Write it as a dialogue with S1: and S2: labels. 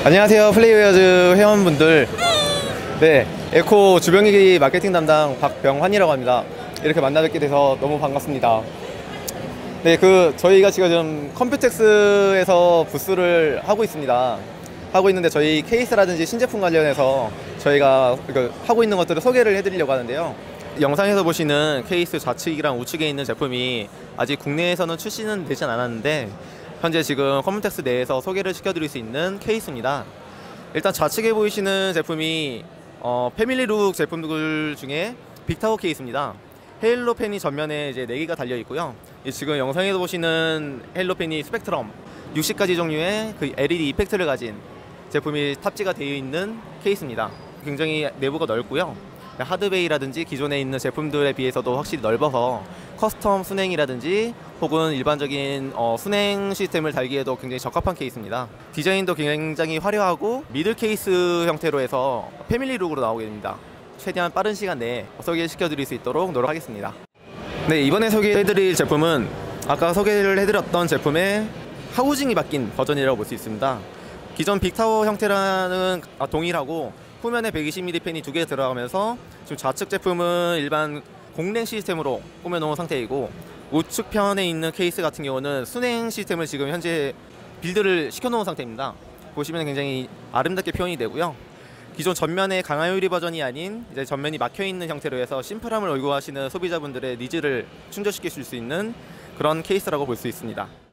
S1: 안녕하세요, 플레이웨어즈 회원분들. 네, 에코 주변기기 마케팅 담당 박병환이라고 합니다. 이렇게 만나뵙게 돼서 너무 반갑습니다. 네, 저희가 지금 컴퓨텍스에서 부스를 하고 있습니다. 하고 있는데 저희 케이스라든지 신제품 관련해서 저희가 하고 있는 것들을 소개를 해드리려고 하는데요. 영상에서 보시는 케이스 좌측이랑 우측에 있는 제품이 아직 국내에서는 출시는 되진 않았는데 현재 지금 컴퓨텍스 내에서 소개를 시켜드릴 수 있는 케이스입니다. 일단 좌측에 보이시는 제품이 패밀리룩 제품들 중에 빅타워 케이스입니다. 헤일로 펜이 전면에 이제 4개가 달려 있고요. 지금 영상에서 보시는 헤일로 펜이 스펙트럼 60가지 종류의 LED 이펙트를 가진 제품이 탑재가 되어 있는 케이스입니다. 굉장히 내부가 넓고요. 하드베이라든지 기존에 있는 제품들에 비해서도 확실히 넓어서 커스텀 순행이라든지 혹은 일반적인 순행 시스템을 달기에도 굉장히 적합한 케이스입니다. 디자인도 굉장히 화려하고 미들 케이스 형태로 해서 패밀리룩으로 나오게 됩니다. 최대한 빠른 시간 내에 소개시켜 드릴 수 있도록 노력하겠습니다. 네, 이번에 소개해드릴 제품은 아까 소개를 해드렸던 제품의 하우징이 바뀐 버전이라고 볼 수 있습니다. 기존 빅타워 형태라는 동일하고 후면에 120mm 펜이 2개 들어가면서 지금 좌측 제품은 일반 공랭 시스템으로 꾸며놓은 상태이고 우측 편에 있는 케이스 같은 경우는 순행 시스템을 지금 현재 빌드를 시켜놓은 상태입니다. 보시면 굉장히 아름답게 표현이 되고요. 기존 전면의 강화 유리 버전이 아닌 이제 전면이 막혀있는 형태로 해서 심플함을 요구하시는 소비자분들의 니즈를 충족시킬 수 있는 그런 케이스라고 볼 수 있습니다.